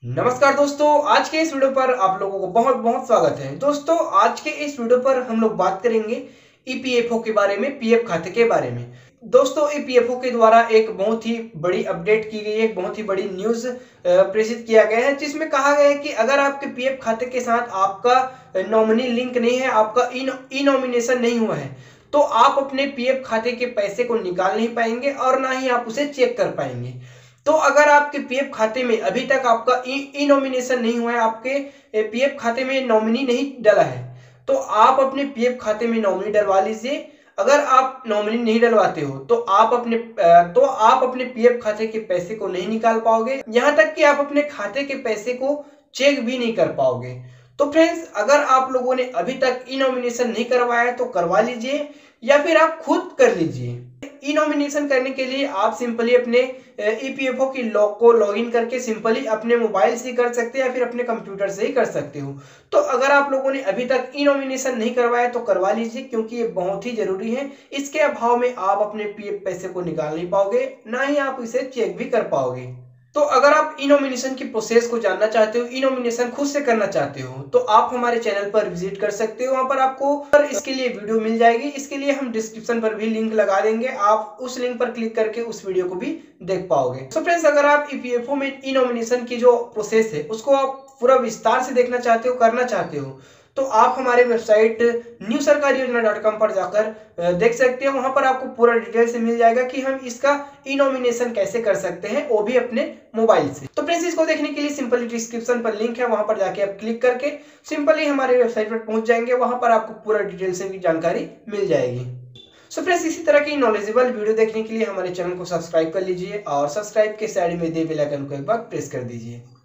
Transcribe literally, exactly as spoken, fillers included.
नमस्कार दोस्तों, आज के इस वीडियो पर आप लोगों को बहुत बहुत स्वागत है। दोस्तों, आज के इस वीडियो पर हम लोग बात करेंगे ईपीएफओ के बारे में, पीएफ खाते के बारे में। दोस्तों, ईपीएफओ के द्वारा एक बहुत ही बड़ी अपडेट की गई है, एक बहुत ही बड़ी न्यूज प्रेषित किया गया है, जिसमें कहा गया है कि अगर आपके पीएफ खाते के साथ आपका नॉमिनी लिंक नहीं है, आपका ई नॉमिनेशन नहीं हुआ है, तो आप अपने पीएफ खाते के पैसे को निकाल नहीं पाएंगे और ना ही आप उसे चेक कर पाएंगे। तो अगर आपके पीएफ खाते में अभी तक आपका ई नॉमिनेशन नहीं हुआ है, आपके पीएफ खाते में नॉमिनी नहीं डला है, तो आप अपने पीएफ खाते में नॉमिनी डलवा लीजिए। अगर आप नॉमिनी नहीं डलवाते हो तो आप अपने तो आप अपने पीएफ खाते के पैसे को नहीं निकाल पाओगे, यहां तक कि आप अपने खाते के पैसे को चेक भी नहीं कर पाओगे। तो फ्रेंड्स, अगर आप लोगों ने अभी तक ई नॉमिनेशन नहीं करवाया है तो करवा लीजिए, या फिर आप खुद कर लीजिए। ई नॉमिनेशन करने के लिए आप सिंपली अपने ईपीएफओ की लॉग को लॉगिन करके सिंपली अपने मोबाइल से कर सकते हैं या फिर अपने कंप्यूटर से ही कर सकते हो। तो अगर आप लोगों ने अभी तक ई नॉमिनेशन नहीं करवाया तो करवा लीजिए, क्योंकि ये बहुत ही जरूरी है। इसके अभाव में आप अपने पीएफ पैसे को निकाल नहीं पाओगे, ना ही आप इसे चेक भी कर पाओगे। तो अगर आप ई नॉमिनेशन की प्रोसेस को जानना चाहते हो, ई नॉमिनेशन खुद से करना चाहते हो, तो आप हमारे चैनल पर विजिट कर सकते हो। वहां पर आपको पर इसके लिए वीडियो मिल जाएगी। इसके लिए हम डिस्क्रिप्शन पर भी लिंक लगा देंगे, आप उस लिंक पर क्लिक करके उस वीडियो को भी देख पाओगे। तो फ्रेंड्स, अगर आप ईपीएफओ में ई नॉमिनेशन की जो प्रोसेस है उसको आप पूरा विस्तार से देखना चाहते हो, करना चाहते हो, तो आप हमारे वेबसाइट न्यू सरकारी योजना डॉट कॉम पर जाकर देख सकते हैं। वहां पर आपको पूरा डिटेल से मिल जाएगा कि हम इसका ई नॉमिनेशन कैसे कर सकते हैं, वो भी अपने मोबाइल से। तो फ्रेंड्स, इसको देखने के लिए सिंपली डिस्क्रिप्शन पर लिंक है, वहां पर जाके आप क्लिक करके सिंपली हमारे वेबसाइट पर पहुंच जाएंगे। वहां पर आपको पूरा डिटेल से भी जानकारी मिल जाएगी। सो फ्रेंड्स, इसी तरह की नॉलेजेबल वीडियो देखने के लिए हमारे चैनल को सब्सक्राइब कर लीजिए और सब्सक्राइब के साइड में दे बेल आइकन को एक बार प्रेस कर दीजिए।